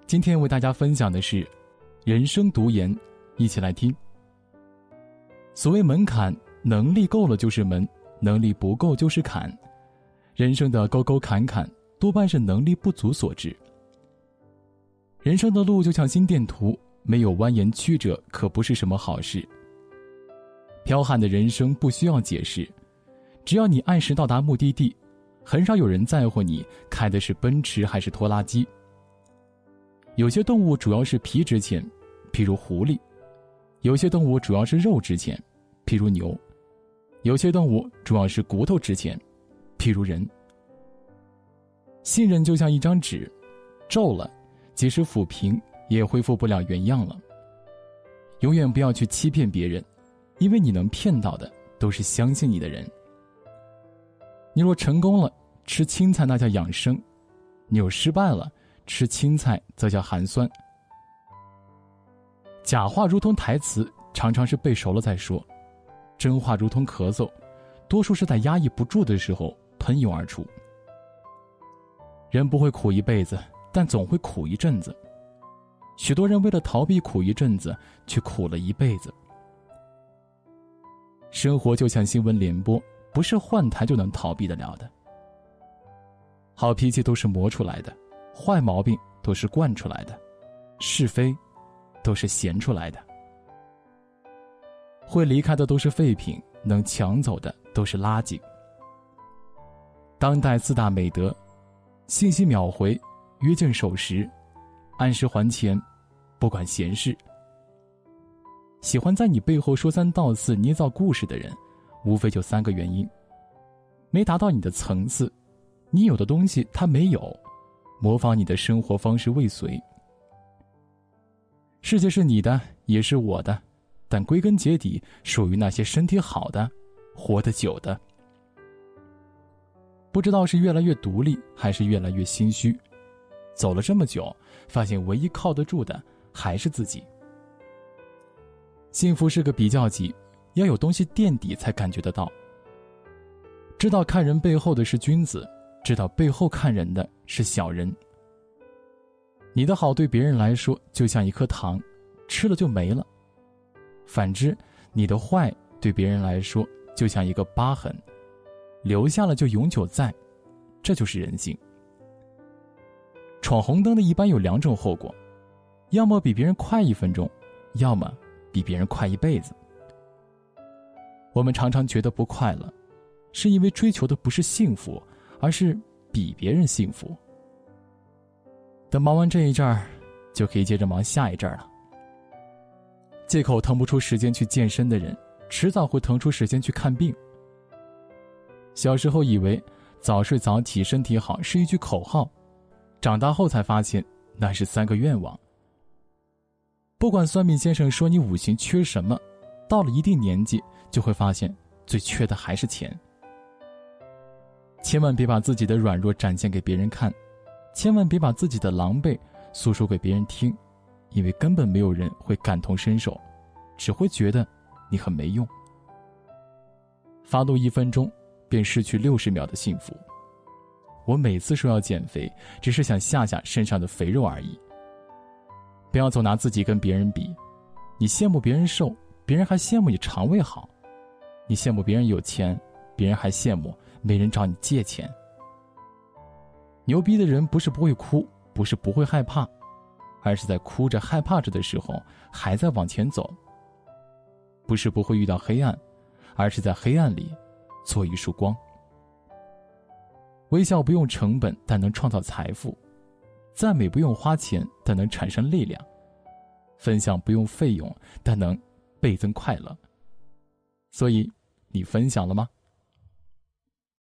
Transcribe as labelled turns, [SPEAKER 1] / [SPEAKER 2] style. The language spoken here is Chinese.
[SPEAKER 1] 今天为大家分享的是人生读研，一起来听。所谓门槛，能力够了就是门，能力不够就是坎。人生的沟沟坎坎，多半是能力不足所致。人生的路就像心电图，没有蜿蜒曲折，可不是什么好事。剽悍的人生不需要解释，只要你按时到达目的地，很少有人在乎你开的是奔驰还是拖拉机。有些动物主要是皮值钱，譬如狐狸；有些动物主要是肉值钱，譬如牛；有些动物主要是骨头值钱，譬如人。信任就像一张纸，皱了，即使抚平，也恢复不了原样了。永远不要去欺骗别人，因为你能骗到的都是相信你的人。你若成功了，吃青菜那叫养生；你若失败了，吃青菜则叫寒酸。假话如同台词，常常是背熟了再说；真话如同咳嗽，多数是在压抑不住的时候喷涌而出。人不会苦一辈子，但总会苦一阵子。许多人为了逃避苦一阵子，却苦了一辈子。生活就像新闻联播，不是换台就能逃避得了的。好脾气都是磨出来的，坏毛病都是惯出来的，是非都是闲出来的。会离开的都是废品，能抢走的都是垃圾。当代四大美德：信息秒回，约见守时，按时还钱，不管闲事。喜欢在你背后说三道四捏造故事的人，无非就3个原因：没达到你的层次，你有的东西他没有，模仿你的生活方式未遂。世界是你的，也是我的，但归根结底属于那些身体好的，活得久的。不知道是越来越独立，还是越来越心虚，走了这么久，发现唯一靠得住的还是自己。幸福是个比较级，要有东西垫底才感觉得到。知道看人背后的是君子，知道背后看人的是小人。你的好对别人来说就像一颗糖，吃了就没了；反之，你的坏对别人来说就像一个疤痕，留下了就永久在。这就是人性。闯红灯的一般有2种后果，要么比别人快1分钟，要么比别人快一辈子。我们常常觉得不快乐，是因为追求的不是幸福，而是比别人幸福。等忙完这一阵儿，就可以接着忙下一阵儿了。借口腾不出时间去健身的人，迟早会腾出时间去看病。小时候以为早睡早起身体好是一句口号，长大后才发现那是3个愿望。不管算命先生说你五行缺什么，到了一定年纪就会发现最缺的还是钱。千万别把自己的软弱展现给别人看，千万别把自己的狼狈诉说给别人听，因为根本没有人会感同身受，只会觉得你很没用。发怒1分钟，便失去60秒的幸福。我每次说要减肥，只是想下下身上的肥肉而已。不要总拿自己跟别人比，你羡慕别人瘦，别人还羡慕你肠胃好；你羡慕别人有钱，别人还羡慕没人找你借钱。牛逼的人不是不会哭，不是不会害怕，而是在哭着害怕着的时候还在往前走。不是不会遇到黑暗，而是在黑暗里做一束光。微笑不用成本，但能创造财富；赞美不用花钱，但能产生力量；分享不用费用，但能倍增快乐。所以，你分享了吗？